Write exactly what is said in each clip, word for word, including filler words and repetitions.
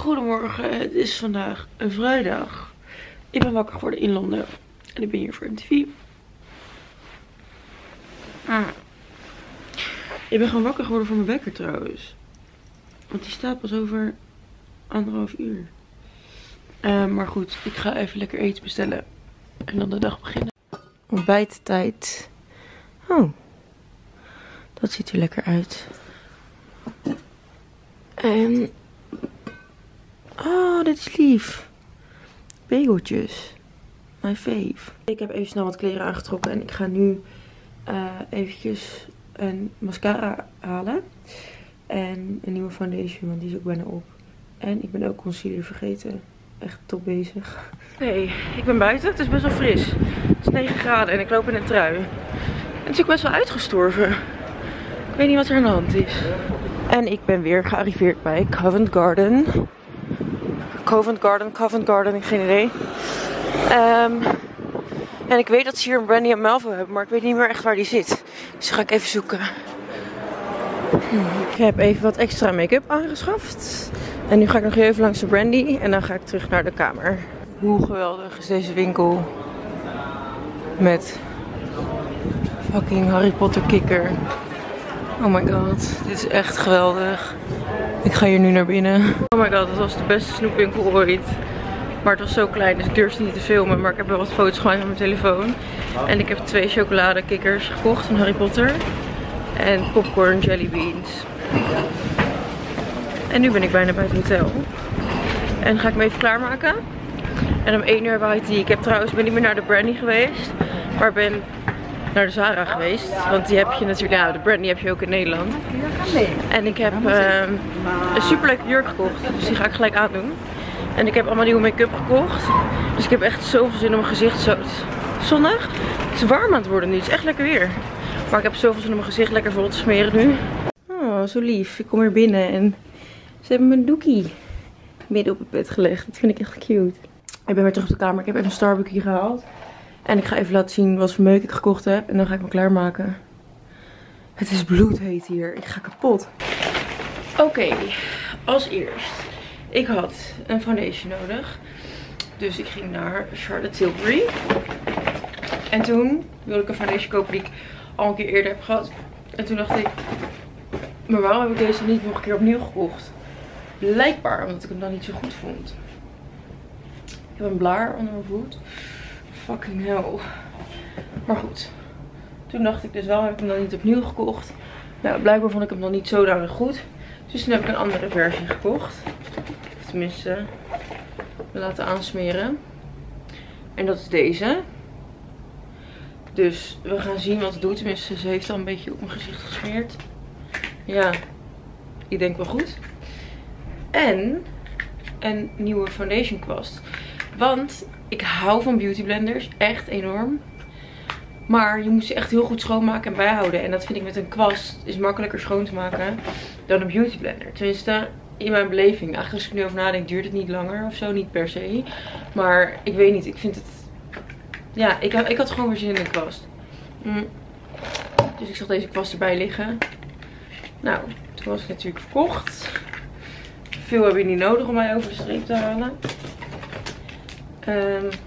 Goedemorgen, het is vandaag een vrijdag. Ik ben wakker geworden in Londen. En ik ben hier voor M T V. Mm. Ik ben gewoon wakker geworden voor mijn wekker trouwens. Want die staat pas over anderhalf uur. Uh, maar goed, ik ga even lekker eten bestellen. En dan de dag beginnen. Ontbijttijd. Oh. Dat ziet er lekker uit. En... oh, dit is lief. Bageltjes. My fave. Ik heb even snel wat kleren aangetrokken. En ik ga nu uh, eventjes een mascara halen. En een nieuwe foundation, want die is ook bijna op. En ik ben ook concealer vergeten. Echt top bezig. Oké, okay, ik ben buiten. Het is best wel fris. Het is negen graden en ik loop in een trui. En het is ook best wel uitgestorven. Ik weet niet wat er aan de hand is. En ik ben weer gearriveerd bij Covent Garden. Covent Garden, Covent Garden, ik heb geen idee. Um, en ik weet dat ze hier een Brandy en Melville hebben, maar ik weet niet meer echt waar die zit. Dus ga ik even zoeken. Ik heb even wat extra make-up aangeschaft. En nu ga ik nog even langs de Brandy en dan ga ik terug naar de kamer. Hoe geweldig is deze winkel. Met fucking Harry Potter kikker. Oh my god, dit is echt geweldig. Ik ga hier nu naar binnen. Oh my god, dat was de beste snoepwinkel ooit. Maar het was zo klein, dus ik durfde niet te filmen. Maar ik heb wel wat foto's gemaakt met mijn telefoon. En ik heb twee chocoladekikkers gekocht van Harry Potter. En popcorn jelly beans. En nu ben ik bijna bij het hotel. En ga ik me even klaarmaken. En om één uur waait die. Ik heb trouwens, ben niet meer naar de Brandy geweest. Maar ben naar de Zara geweest. Want die heb je natuurlijk, nou de Brandy heb je ook in Nederland. En ik heb uh, een super leuke jurk gekocht. Dus die ga ik gelijk aandoen. En ik heb allemaal nieuwe make-up gekocht. Dus ik heb echt zoveel zin om mijn gezicht zo... zonnig. Het is warm aan het worden nu. Het is echt lekker weer. Maar ik heb zoveel zin om mijn gezicht lekker vol te smeren nu. Oh, zo lief. Ik kom weer binnen en ze hebben mijn doekie midden op het bed gelegd. Dat vind ik echt cute. Ik ben weer terug op de kamer. Ik heb even een Starbucks hier gehaald. En ik ga even laten zien wat voor meuk ik gekocht heb. En dan ga ik me klaarmaken. Het is bloedheet hier. Ik ga kapot. Oké, okay, als eerst. Ik had een foundation nodig. Dus ik ging naar Charlotte Tilbury. En toen wilde ik een foundation kopen die ik al een keer eerder heb gehad. En toen dacht ik, maar waarom heb ik deze niet nog een keer opnieuw gekocht? Blijkbaar omdat ik hem dan niet zo goed vond. Ik heb een blaar onder mijn voet. Fucking hell. Maar goed. Toen dacht ik dus wel, heb ik hem dan niet opnieuw gekocht. Nou, blijkbaar vond ik hem dan niet zodanig goed. Dus toen heb ik een andere versie gekocht. Of tenminste, laten aansmeren. En dat is deze. Dus we gaan zien wat het doet. Tenminste, ze heeft al een beetje op mijn gezicht gesmeerd. Ja, ik denk wel goed. En een nieuwe foundation kwast. Want ik hou van beauty blenders. Echt enorm. Maar je moet ze echt heel goed schoonmaken en bijhouden. En dat vind ik met een kwast is makkelijker schoon te maken dan een beauty blender. Tenminste, in mijn beleving. Eigenlijk als ik er nu over nadenk duurt het niet langer of zo. Niet per se. Maar ik weet niet. Ik vind het... ja, ik had, ik had gewoon weer zin in een kwast. Mm. Dus ik zag deze kwast erbij liggen. Nou, toen was ik natuurlijk verkocht. Veel heb je niet nodig om mij over de streep te halen. Um,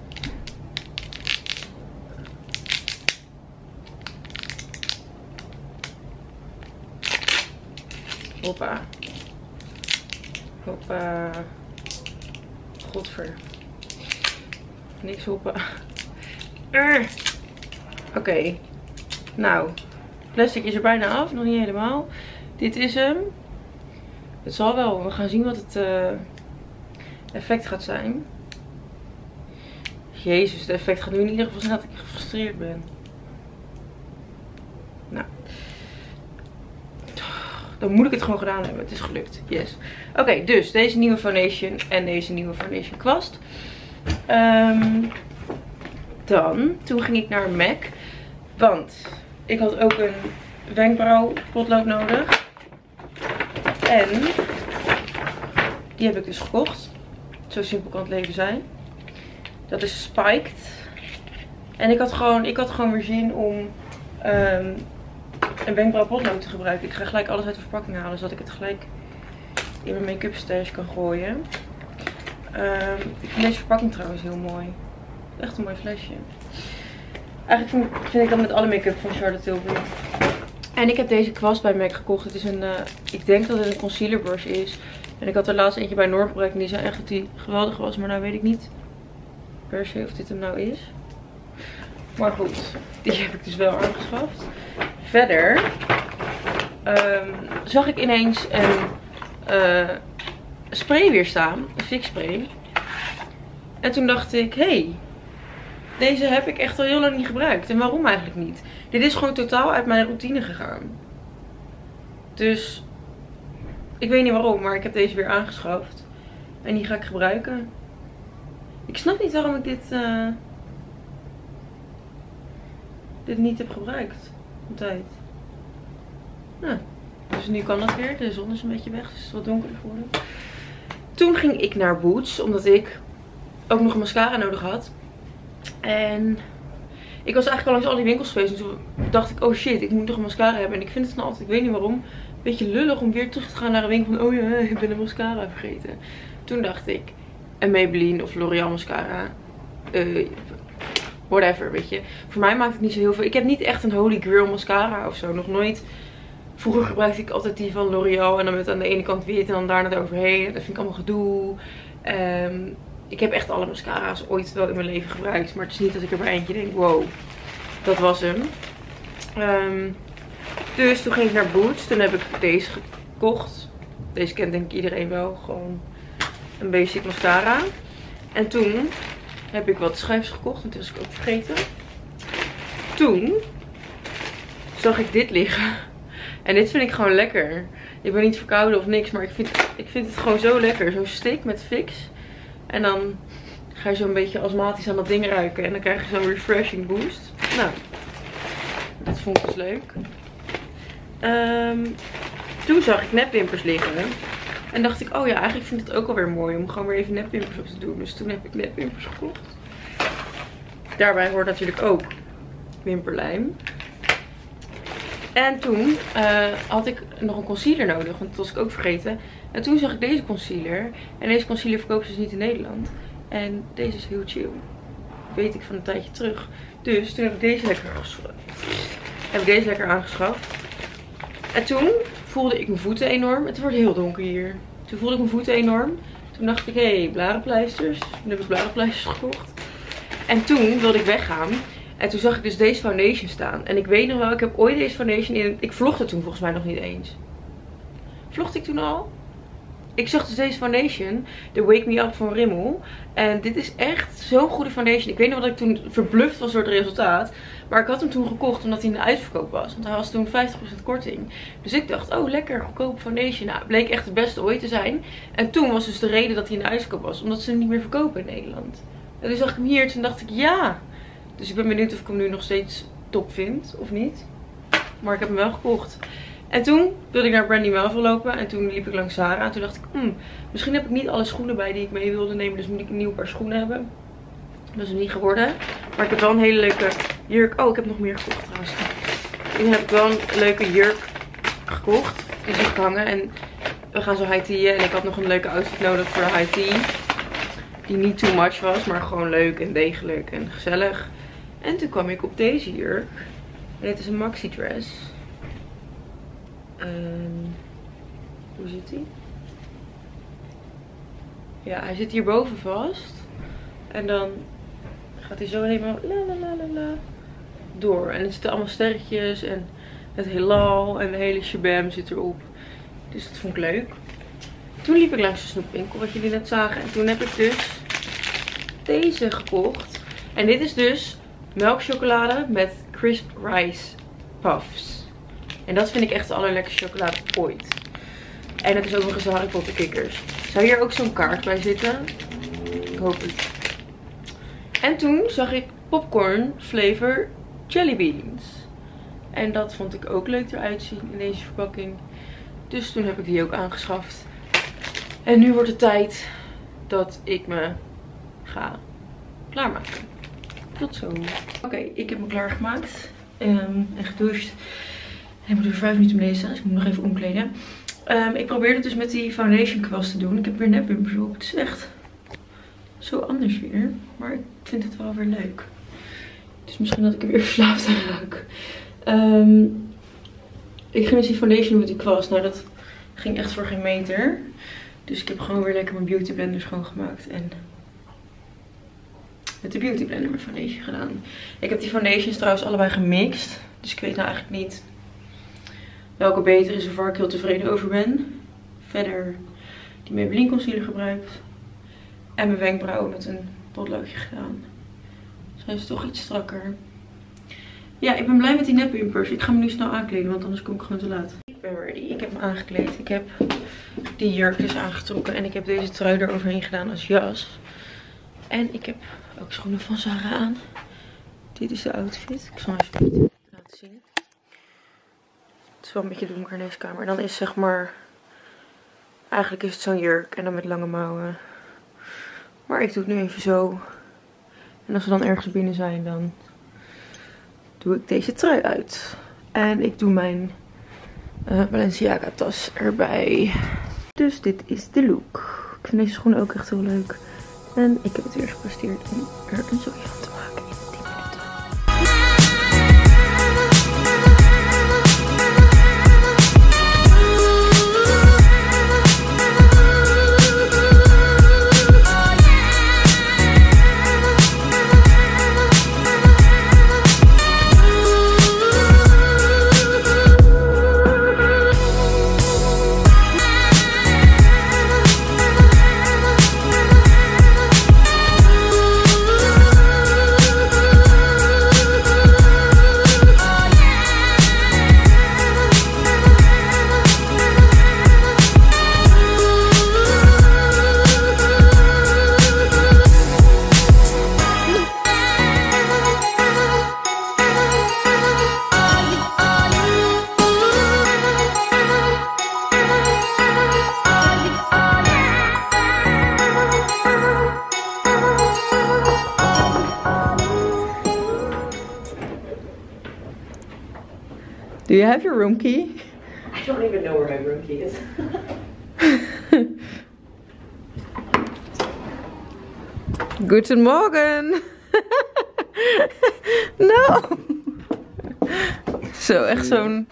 hoppa. Hoppa. Godver. Niks hoppa. Oké. Okay. Nou. Plastic is er bijna af. Nog niet helemaal. Dit is hem. Het zal wel. We gaan zien wat het uh, effect gaat zijn. Jezus, het effect gaat nu in ieder geval zijn dat ik gefrustreerd ben. Nou. Dan moet ik het gewoon gedaan hebben. Het is gelukt. Yes. Oké, okay, dus deze nieuwe foundation en deze nieuwe foundation kwast. Um, dan, toen ging ik naar MAC. Want ik had ook een wenkbrauwpotlood nodig. En die heb ik dus gekocht. Zo simpel kan het leven zijn. Dat is spiked. En ik had gewoon, ik had gewoon weer zin om um, een wenkbrauwpotlood te gebruiken. Ik ga gelijk alles uit de verpakking halen, zodat ik het gelijk in mijn make-up stash kan gooien. Um, ik vind deze verpakking trouwens heel mooi. Echt een mooi flesje. Eigenlijk vind, vind ik dat met alle make-up van Charlotte Tilbury. En ik heb deze kwast bij MAC gekocht. Het is een, uh, ik denk dat het een concealer brush is. En ik had er laatst eentje bij Noor gebruikt en die zei echt dat die geweldig was. Maar nou weet ik niet per se of dit hem nou is. Maar goed, die heb ik dus wel aangeschaft. Verder um, zag ik ineens een uh, spray weer staan. Een fix spray. En toen dacht ik, hé, hey, deze heb ik echt al heel lang niet gebruikt. En waarom eigenlijk niet? Dit is gewoon totaal uit mijn routine gegaan. Dus ik weet niet waarom, maar ik heb deze weer aangeschaft. En die ga ik gebruiken. Ik snap niet waarom ik dit, uh, dit niet heb gebruikt. Een tijd. Nou, dus nu kan dat weer. De zon is een beetje weg, dus het is wat donkerder geworden. Toen ging ik naar Boots, omdat ik ook nog een mascara nodig had. En ik was eigenlijk al langs al die winkels geweest. En toen dacht ik, oh shit, ik moet nog een mascara hebben. En ik vind het nou altijd, ik weet niet waarom, een beetje lullig om weer terug te gaan naar een winkel van, oh ja, ik ben een mascara vergeten. Toen dacht ik, een Maybelline of L'Oreal mascara. Uh, whatever, weet je. Voor mij maakt het niet zo heel veel. Ik heb niet echt een holy grail mascara of zo. Nog nooit. Vroeger gebruikte ik altijd die van L'Oreal. En dan met aan de ene kant wit en dan daarna eroverheen. Dat vind ik allemaal gedoe. Um, ik heb echt alle mascara's ooit wel in mijn leven gebruikt. Maar het is niet dat ik er bij eentje denk, wow, dat was hem. Um, dus toen ging ik naar Boots. Toen heb ik deze gekocht. Deze kent denk ik iedereen wel. Gewoon een basic mascara. En toen heb ik wat schijfjes gekocht. En toen was ik ook vergeten. Toen zag ik dit liggen. En dit vind ik gewoon lekker. Ik ben niet verkouden of niks. Maar ik vind, ik vind het gewoon zo lekker. Zo'n stick met fix. En dan ga je zo een beetje astmatisch aan dat ding ruiken. En dan krijg je zo'n refreshing boost. Nou, dat vond ik dus leuk. Um, toen zag ik nepwimpers liggen. En dacht ik, oh ja, eigenlijk vind ik het ook alweer mooi om gewoon weer even nepwimpers op te doen. Dus toen heb ik nepwimpers gekocht. Daarbij hoort natuurlijk ook wimperlijm. En toen uh, had ik nog een concealer nodig, want dat was ik ook vergeten. En toen zag ik deze concealer. En deze concealer verkopen ze dus niet in Nederland. En deze is heel chill. Weet ik van een tijdje terug. Dus toen heb ik deze lekker aangeschaft. Heb ik deze lekker aangeschaft. En toen voelde ik mijn voeten enorm. Het wordt heel donker hier. Toen voelde ik mijn voeten enorm. Toen dacht ik, hé, hey, blarenpleisters. Toen heb ik blarenpleisters gekocht. En toen wilde ik weggaan. En toen zag ik dus deze foundation staan. En ik weet nog wel, ik heb ooit deze foundation in... Ik vlogde toen volgens mij nog niet eens. Vlogde ik toen al? Ik zag dus deze foundation. De Wake Me Up van Rimmel. En dit is echt zo'n goede foundation. Ik weet nog dat ik toen verbluft was door het resultaat. Maar ik had hem toen gekocht omdat hij in de uitverkoop was. Want hij was toen vijftig procent korting. Dus ik dacht, oh lekker, goedkope foundation. Nou, bleek echt het beste ooit te zijn. En toen was dus de reden dat hij in de uitverkoop was. Omdat ze hem niet meer verkopen in Nederland. En toen zag ik hem hier. Toen dacht ik, ja. Dus ik ben benieuwd of ik hem nu nog steeds top vind. Of niet. Maar ik heb hem wel gekocht. En toen wilde ik naar Brandy Melville lopen. En toen liep ik langs Zara. En toen dacht ik, hmm, misschien heb ik niet alle schoenen bij die ik mee wilde nemen. Dus moet ik een nieuw paar schoenen hebben. Dat is het niet geworden. Maar ik heb wel een hele leuke jurk. Oh, ik heb nog meer gekocht trouwens. Toen heb ik wel een leuke jurk gekocht. Die is gehangen. En we gaan zo high teaen. En ik had nog een leuke outfit nodig voor de high tea. Die niet too much was. Maar gewoon leuk en degelijk en gezellig. En toen kwam ik op deze jurk. En dit is een maxi dress. Um, hoe zit hij? Ja, hij zit hierboven vast. En dan gaat hij zo helemaal la la la la la door. En er zitten allemaal sterretjes en het heelal en de hele shabam zit erop. Dus dat vond ik leuk. Toen liep ik langs de snoepwinkel, wat jullie net zagen. En toen heb ik dus deze gekocht. En dit is dus melkchocolade met crisp rice puffs. En dat vind ik echt de allerlekkerste chocolade ooit. En het is ook nog eens Harry Potter kikkers. Zou hier ook zo'n kaart bij zitten? Ik hoop het. En toen zag ik popcorn flavor jelly beans. En dat vond ik ook leuk eruit zien in deze verpakking. Dus toen heb ik die ook aangeschaft. En nu wordt het tijd dat ik me ga klaarmaken. Tot zo. Oké, okay, ik heb me klaargemaakt. Um, en gedoucht. En ik moet er vijf minuten beneden staan, dus ik moet nog even omkleden. Um, ik probeerde het dus met die foundation kwast te doen. Ik heb weer nepwimpers op. Het is echt zo anders weer. Maar ik vind het wel weer leuk. Dus misschien dat ik er weer verslaafd aan raak. Um, ik ging dus die foundation doen met die kwast. Nou, dat ging echt voor geen meter. Dus ik heb gewoon weer lekker mijn beauty blender schoongemaakt. En met de beauty blender mijn foundation gedaan. Ik heb die foundations trouwens allebei gemixt. Dus ik weet nou eigenlijk niet welke beter is of waar ik heel tevreden over ben. Verder die Maybelline concealer gebruikt. En mijn wenkbrauwen met een potloodje gedaan. Zijn ze toch iets strakker. Ja, ik ben blij met die nepwimpers. Ik ga me nu snel aankleden, want anders kom ik gewoon te laat. Ik ben ready. Ik heb me aangekleed. Ik heb die jurk dus aangetrokken. En ik heb deze trui eroverheen gedaan als jas. En ik heb ook schoenen van Zara aan. Dit is de outfit. Ik zal even laten zien. Het is wel een beetje donker in deze kamer. En dan is zeg maar... Eigenlijk is het zo'n jurk. En dan met lange mouwen. Maar ik doe het nu even zo. En als we dan ergens binnen zijn, dan doe ik deze trui uit. En ik doe mijn uh, Balenciaga tas erbij. Dus dit is de look. Ik vind deze schoenen ook echt heel leuk. En ik heb het weer gepresteerd om er een zooi van te maken in tien minuten. Do you have your room key? I don't even know where my room key is. Guten Morgen. No. Zo, echt zo'n...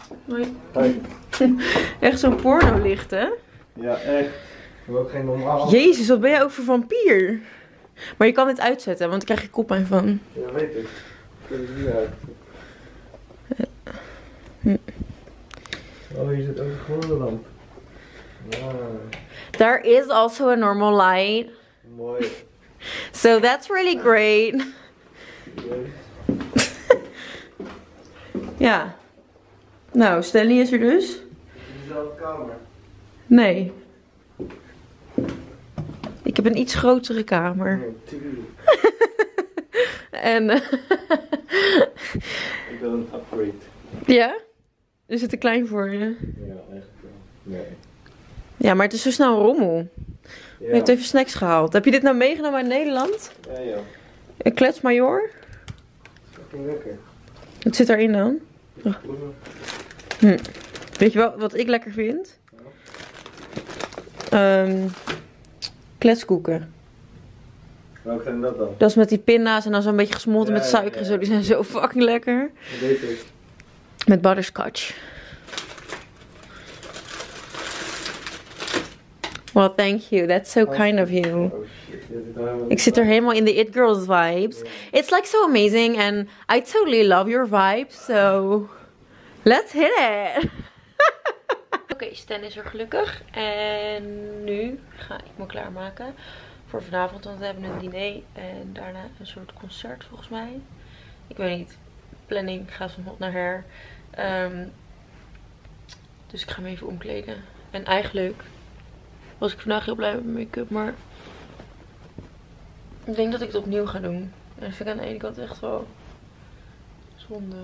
Echt zo'n pornolicht, hè? Ja, echt. Ik heb ook geen normaal. Jezus, wat ben jij ook voor vampier? Maar je kan dit uitzetten, want daar krijg je koppijn van. Ja, weet ik. Ik vind het niet uit. Hm. Oh, hier zit ook een gewone lamp. Wow. There is also a normal light. Mooi. So that's really great. Ja. Nou, Stanley is er dus. In dezelfde kamer. Nee. Ik heb een iets grotere kamer. Nee, tuurlijk. En... Uh, Ik wil een upgrade. ja? Is het te klein voor je? Ja, echt wel. Nee. Ja, maar het is zo snel een rommel. Ja. Je hebt even snacks gehaald. Heb je dit nou meegenomen uit Nederland? Ja, ja. Een kletsmajor? Fucking lekker. Wat zit daarin dan? Oh. Hm. Weet je wel wat ik lekker vind? Um, kletskoeken. Welke zijn dat dan? Dat is met die pinda's en dan zo'n beetje gesmolten Ja, met suiker en ja, zo. ja. Die zijn zo fucking lekker. Dat weet ik. Met butterscotch. Well, thank you. That's so kind of you. Oh shit. Je zit nou helemaal Ik zit er helemaal in de It Girls vibes. It's like so amazing and I totally love your vibes. So, let's hit it. Oké, okay, Stan is er gelukkig. En nu ga ik me klaarmaken voor vanavond. Want we hebben een diner en daarna een soort concert volgens mij. Ik weet niet. Planning gaat van hot naar her. Um, dus ik ga me even omkleden. En eigenlijk was ik vandaag heel blij met mijn make-up. Maar ik denk dat ik het opnieuw ga doen. En dat vind ik aan de ene kant echt wel zonde.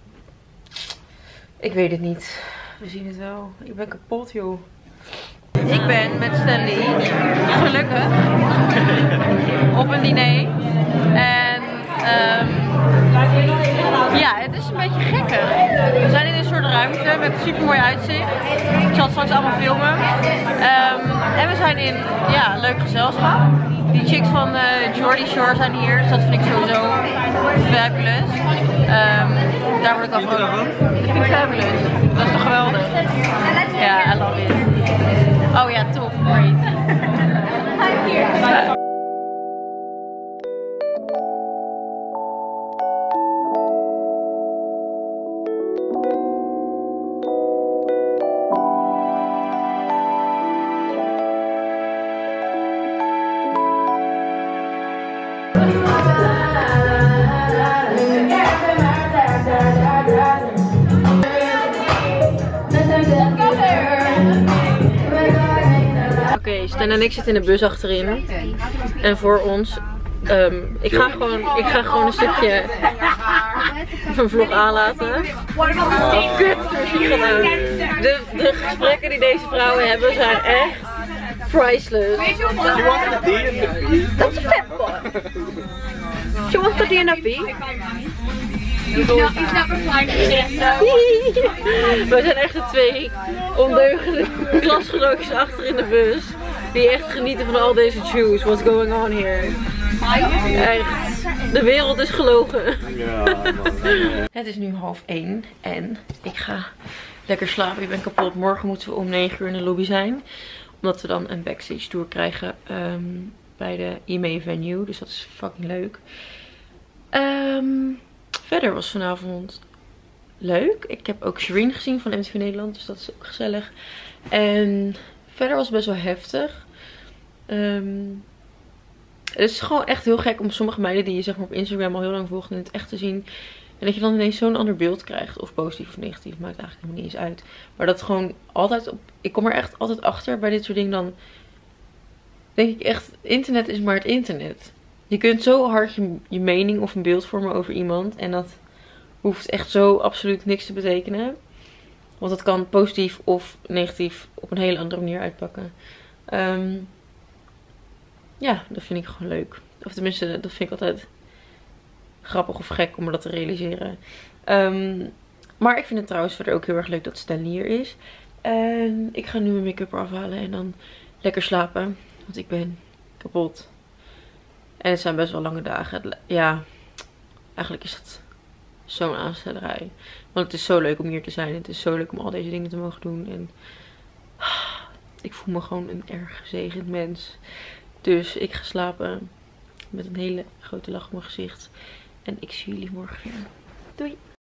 Ik weet het niet. We zien het wel. Ik ben kapot, joh. Ik ben met Stanley gelukkig op een diner. En um, ja, het is een beetje gekker. We zijn in een soort soort ruimte met een super mooi uitzicht. Ik zal het straks allemaal filmen. Um, en we zijn in ja, leuk gezelschap. Die chicks van uh, Geordie Shore zijn hier, dus dat vind ik sowieso fabulous. Um, daar word ik al van. Dat vind ik fabulous. Dat is toch geweldig? Ja, I love it. Oh ja, top. Great. Uh, Oké, okay, Stan en ik zitten in de bus achterin. En voor ons, um, ik, ga gewoon, ik ga gewoon een stukje van vlog aanlaten. Oh, kut, de, de gesprekken die deze vrouwen hebben zijn echt priceless. Dat is Peppa. She wants to D N F. We zijn echt de twee ondeugende klasgenootjes achter in de bus. Die echt genieten van al deze juice. What's going on here? Echt. De wereld is gelogen. Het is nu half één en ik ga lekker slapen. Ik ben kapot. Morgen moeten we om negen uur in de lobby zijn. Omdat we dan een backstage tour krijgen um, bij de I M E venue. Dus dat is fucking leuk. Um, verder was vanavond leuk. Ik heb ook Shireen gezien van M T V Nederland. Dus dat is ook gezellig. En verder was het best wel heftig. Um, het is gewoon echt heel gek om sommige meiden die je zeg maar op Instagram al heel lang volgt in het echt te zien. En dat je dan ineens zo'n ander beeld krijgt. Of positief of negatief. Maakt eigenlijk helemaal niet eens uit. Maar dat gewoon altijd op... Ik kom er echt altijd achter bij dit soort dingen. Dan denk ik echt, internet is maar het internet. Je kunt zo hard je, je mening of een beeld vormen over iemand. En dat hoeft echt zo absoluut niks te betekenen. Want dat kan positief of negatief op een hele andere manier uitpakken. Um, ja, dat vind ik gewoon leuk. Of tenminste, dat vind ik altijd grappig of gek om me dat te realiseren. Um, maar ik vind het trouwens verder ook heel erg leuk dat Stan hier is. En ik ga nu mijn make-up afhalen en dan lekker slapen. Want ik ben kapot. En het zijn best wel lange dagen. Ja, eigenlijk is het zo'n aanstellerij. Want het is zo leuk om hier te zijn. Het is zo leuk om al deze dingen te mogen doen. En ik voel me gewoon een erg gezegend mens. Dus ik ga slapen met een hele grote lach op mijn gezicht. En ik zie jullie morgen weer. Doei!